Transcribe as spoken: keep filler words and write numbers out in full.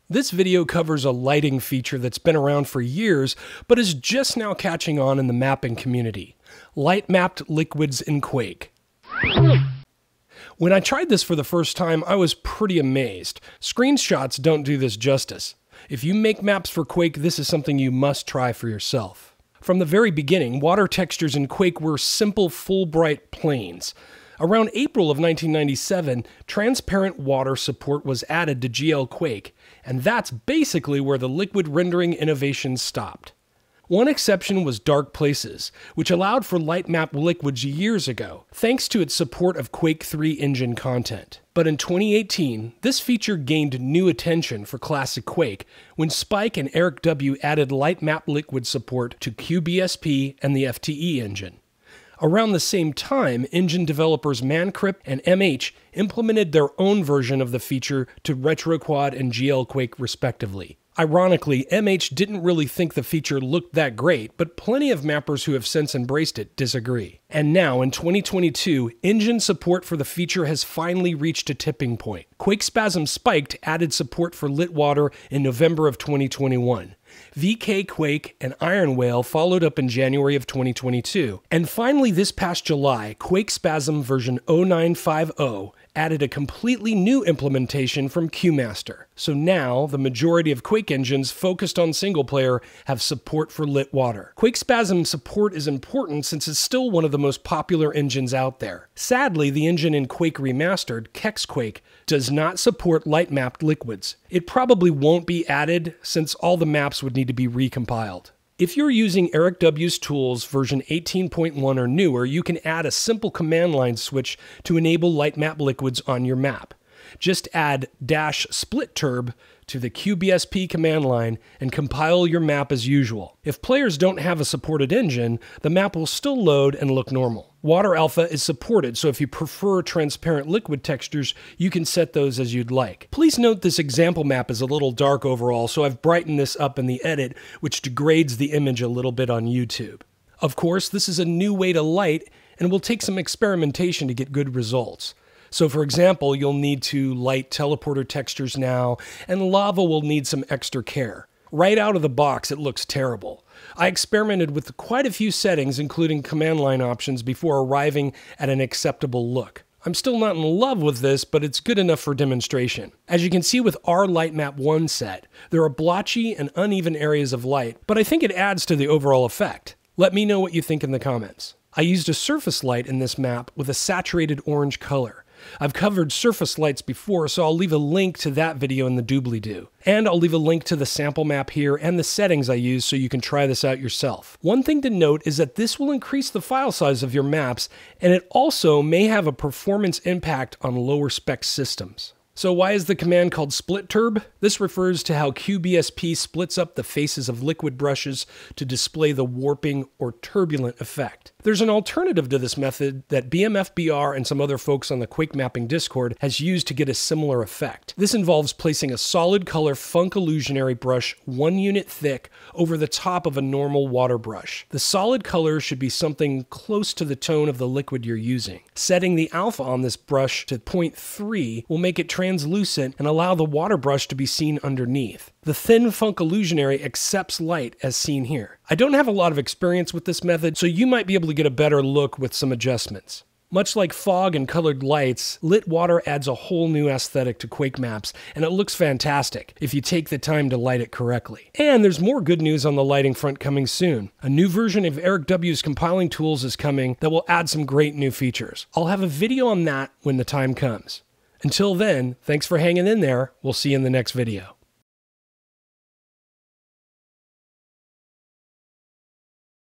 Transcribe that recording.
This video covers a lighting feature that's been around for years, but is just now catching on in the mapping community. Light-mapped liquids in Quake. When I tried this for the first time, I was pretty amazed. Screenshots don't do this justice. If you make maps for Quake, this is something you must try for yourself. From the very beginning, water textures in Quake were simple, full-bright planes. Around April of nineteen ninety-seven, transparent water support was added to qbsp, and that's basically where the liquid rendering innovation stopped. One exception was dark places, which allowed for light-mapped liquids years ago, thanks to its support of Quake three engine content. But in twenty eighteen, this feature gained new attention for classic Quake when Spike and Eric W. added light-mapped liquid support to Q B S P and the F T E engine. Around the same time, engine developers Mancrypt and M H implemented their own version of the feature to RetroQuad and qbsp respectively. Ironically, M H didn't really think the feature looked that great, but plenty of mappers who have since embraced it disagree. And now, in twenty twenty-two, engine support for the feature has finally reached a tipping point. Quakespasm-Spiked added support for lit water in November of twenty twenty-one. vkQuake and Ironwail followed up in January of twenty twenty-two. And finally, this past July, Quakespasm version oh nine five oh added a completely new implementation from QMaster. So now, the majority of Quake engines focused on single player have support for lit water. Quakespasm support is important since it's still one of the most popular engines out there. Sadly, the engine in Quake Remastered, QBsp, does not support light-mapped liquids. It probably won't be added since all the maps would need to be recompiled. If you're using Eric W.'s tools version eighteen point one or newer, you can add a simple command line switch to enable light-mapped liquids on your map. Just add dash splitturb to the Q B S P command line and compile your map as usual. If players don't have a supported engine, the map will still load and look normal. Water alpha is supported, so if you prefer transparent liquid textures, you can set those as you'd like. Please note this example map is a little dark overall, so I've brightened this up in the edit, which degrades the image a little bit on YouTube. Of course, this is a new way to light, and will take some experimentation to get good results. So for example, you'll need to light teleporter textures now, and lava will need some extra care. Right out of the box, it looks terrible. I experimented with quite a few settings, including command line options, before arriving at an acceptable look. I'm still not in love with this, but it's good enough for demonstration. As you can see with our Lightmap one set, there are blotchy and uneven areas of light, but I think it adds to the overall effect. Let me know what you think in the comments. I used a surface light in this map with a saturated orange color. I've covered surface lights before, so I'll leave a link to that video in the doobly-doo. And I'll leave a link to the sample map here and the settings I use so you can try this out yourself. One thing to note is that this will increase the file size of your maps, and it also may have a performance impact on lower spec systems. So why is the command called splitturb? This refers to how Q B S P splits up the faces of liquid brushes to display the warping or turbulent effect. There's an alternative to this method that B M F B R and some other folks on the Quake Mapping Discord has used to get a similar effect. This involves placing a solid color funk illusionary brush one unit thick over the top of a normal water brush. The solid color should be something close to the tone of the liquid you're using. Setting the alpha on this brush to zero point three will make it translucent and allow the water brush to be seen underneath. The thin funk illusionary accepts light as seen here. I don't have a lot of experience with this method, so you might be able to get a better look with some adjustments. Much like fog and colored lights, lit water adds a whole new aesthetic to Quake maps, and it looks fantastic if you take the time to light it correctly. And there's more good news on the lighting front coming soon. A new version of Eric W.'s compiling tools is coming that will add some great new features. I'll have a video on that when the time comes. Until then, thanks for hanging in there. We'll see you in the next video.